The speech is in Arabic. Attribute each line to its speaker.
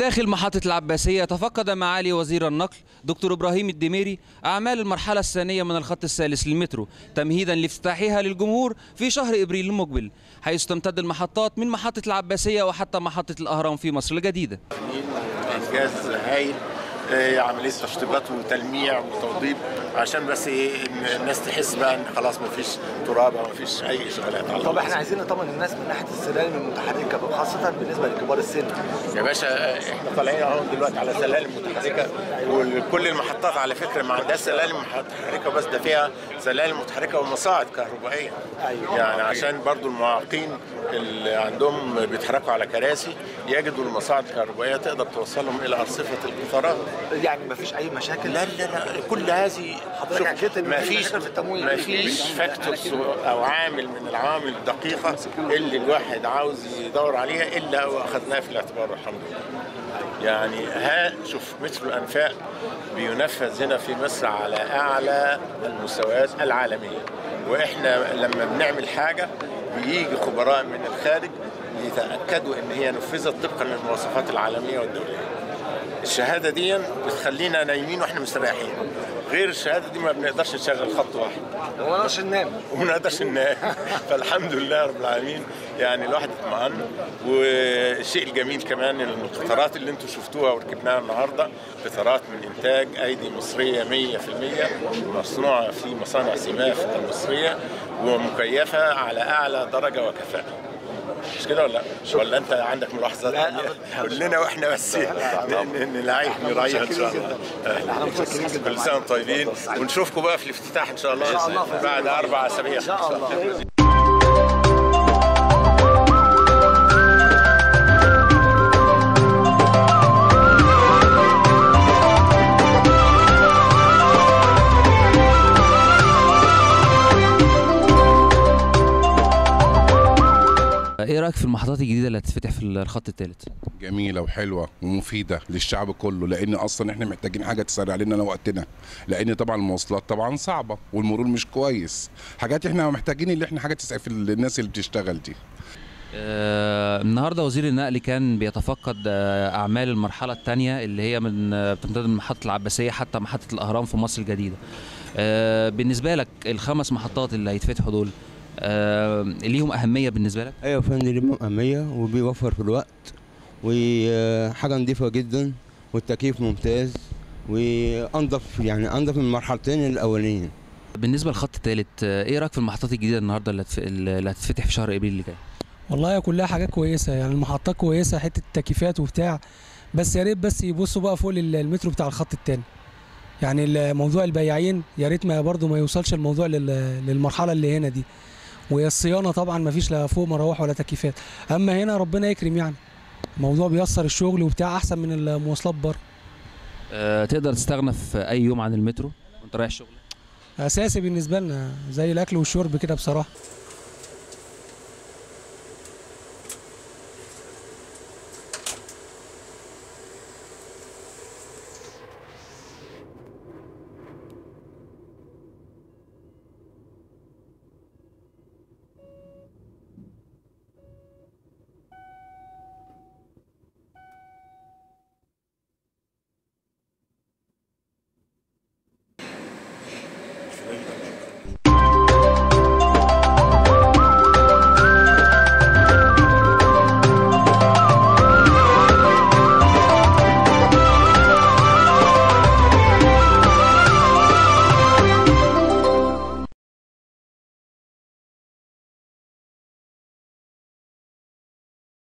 Speaker 1: داخل محطة العباسية تفقد معالي وزير النقل دكتور إبراهيم الدميري أعمال المرحلة الثانية من الخط الثالث للمترو تمهيدا لافتتاحها للجمهور في شهر إبريل المقبل، حيث تمتد المحطات من محطة العباسية وحتى محطة الأهرام في مصر الجديدة.
Speaker 2: إنجاز هايل، عملية تشطيبات وتلميع وتوضيب عشان بس الناس تحس بقى ان خلاص مفيش تراب او مفيش اي اشغالات.
Speaker 3: طب احنا عايزين نطمن الناس من ناحيه السلالم المتحركه وخاصه بالنسبه لكبار السن.
Speaker 2: يا باشا احنا طالعين اهو دلوقتي على سلالم متحركه، وكل المحطات على فكره ما عندهاش سلالم متحركه بس، ده فيها سلالم متحركه ومصاعد كهربائيه. يعني عشان برضو المعاقين اللي عندهم بيتحركوا على كراسي يجدوا المصاعد الكهربائيه تقدر توصلهم الى ارصفه القطارات.
Speaker 3: يعني ما فيش اي مشاكل؟
Speaker 2: لا لا لا، كل هذه ما فيش فاكتورز او عامل من العوامل الدقيقه اللي الواحد عاوز يدور عليها الا واخذناها في الاعتبار والحمد لله. يعني شوف مترو الانفاق بينفذ هنا في مصر على اعلى المستويات العالميه، واحنا لما بنعمل حاجه بيجي خبراء من الخارج يتاكدوا ان هي نفذت طبقا للمواصفات العالميه والدوليه. الشهاده دي بتخلينا نايمين واحنا مستريحين، غير الشهاده دي ما بنقدرش نشغل خط واحد
Speaker 3: وما نقدرش
Speaker 2: ننام فالحمد لله رب العالمين. يعني الواحد اطمئن. والشيء الجميل كمان القطارات اللي انتم شفتوها وركبناها النهارده قطارات من انتاج ايدي مصريه 100%، مصنوعه في مصانع سماف المصريه ومكيفه على اعلى درجه وكفاءه. مش كده ولا انت عندك ملاحظات؟ قول لنا واحنا بس نريح ان شاء الله. كل سنه وانتم طيبين، ونشوفكم بقى في الافتتاح ان شاء الله بعد 4 أسابيع ان شاء الله.
Speaker 1: ايه رايك في المحطات الجديده اللي هتتفتح في الخط الثالث؟
Speaker 4: جميله وحلوه ومفيده للشعب كله، لان اصلا احنا محتاجين حاجه تسرع لنا وقتنا، لان طبعا المواصلات طبعا صعبه والمرور مش كويس. حاجات احنا محتاجين اللي احنا حاجه تسعف الناس اللي بتشتغل دي.
Speaker 1: النهارده وزير النقل كان بيتفقد اعمال المرحله الثانيه اللي هي بتمتد من محطه العباسيه حتى محطه الاهرام في مصر الجديده. بالنسبه لك ال5 محطات اللي هيتفتحوا دول ليهم أهمية بالنسبة لك؟
Speaker 5: أيوة فندم، ليهم أهمية وبيوفر في الوقت وحاجة نظيفة جدا والتكييف ممتاز وأنظف، يعني أنظف من المرحلتين الأولين.
Speaker 1: بالنسبة للخط الثالث إيه رأيك في المحطات الجديدة النهاردة اللي هتتفتح في شهر إبريل اللي جاي؟
Speaker 6: والله كلها حاجات كويسة، يعني المحطات كويسة، حتة التكييفات وبتاع، بس يا ريت بس يبصوا بقى فوق المترو بتاع الخط الثاني. يعني موضوع البياعين يا ريت برضه ما يوصلش الموضوع للمرحلة اللي هنا دي. والصيانه طبعا ما فيش لا فوق مراوح ولا تكييفات، اما هنا ربنا يكرم، يعني الموضوع بيسر الشغل وبتاع احسن من المواصلات بره.
Speaker 1: تقدر تستغنى في اي يوم عن المترو وانت رايح الشغل؟
Speaker 6: اساسي بالنسبه لنا زي الاكل والشرب كده بصراحه.